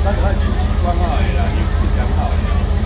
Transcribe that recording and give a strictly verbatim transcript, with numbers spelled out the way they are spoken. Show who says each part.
Speaker 1: 咱咱已经习惯好的啦，已经不想好的。